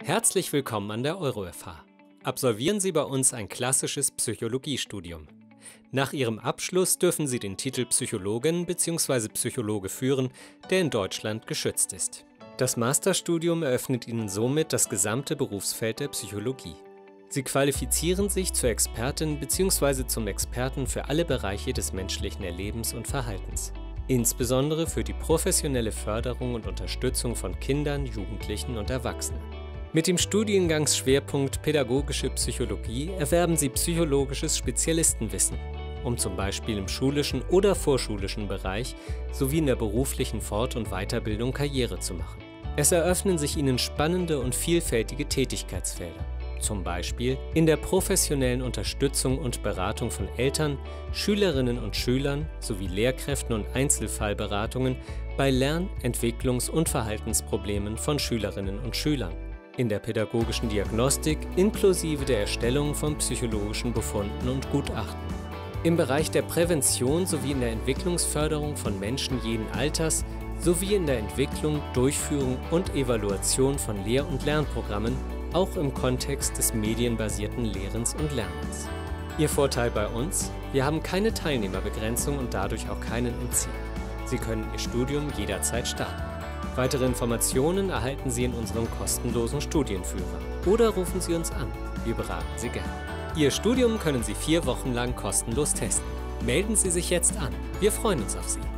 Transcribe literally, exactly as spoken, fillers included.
Herzlich willkommen an der EuroF H. Absolvieren Sie bei uns ein klassisches Psychologiestudium. Nach Ihrem Abschluss dürfen Sie den Titel Psychologin bzw. Psychologe führen, der in Deutschland geschützt ist. Das Masterstudium eröffnet Ihnen somit das gesamte Berufsfeld der Psychologie. Sie qualifizieren sich zur Expertin bzw. zum Experten für alle Bereiche des menschlichen Erlebens und Verhaltens. Insbesondere für die professionelle Förderung und Unterstützung von Kindern, Jugendlichen und Erwachsenen. Mit dem Studiengangsschwerpunkt Pädagogische Psychologie erwerben Sie psychologisches Spezialistenwissen, um zum Beispiel im schulischen oder vorschulischen Bereich sowie in der beruflichen Fort- und Weiterbildung Karriere zu machen. Es eröffnen sich Ihnen spannende und vielfältige Tätigkeitsfelder, zum Beispiel in der professionellen Unterstützung und Beratung von Eltern, Schülerinnen und Schülern sowie Lehrkräften und Einzelfallberatungen bei Lern-, Entwicklungs- und Verhaltensproblemen von Schülerinnen und Schülern, in der pädagogischen Diagnostik inklusive der Erstellung von psychologischen Befunden und Gutachten, im Bereich der Prävention sowie in der Entwicklungsförderung von Menschen jeden Alters sowie in der Entwicklung, Durchführung und Evaluation von Lehr- und Lernprogrammen, auch im Kontext des medienbasierten Lehrens und Lernens. Ihr Vorteil bei uns? Wir haben keine Teilnehmerbegrenzung und dadurch auch keinen Entzieher. Sie können Ihr Studium jederzeit starten. Weitere Informationen erhalten Sie in unserem kostenlosen Studienführer oder rufen Sie uns an. Wir beraten Sie gerne. Ihr Studium können Sie vier Wochen lang kostenlos testen. Melden Sie sich jetzt an. Wir freuen uns auf Sie.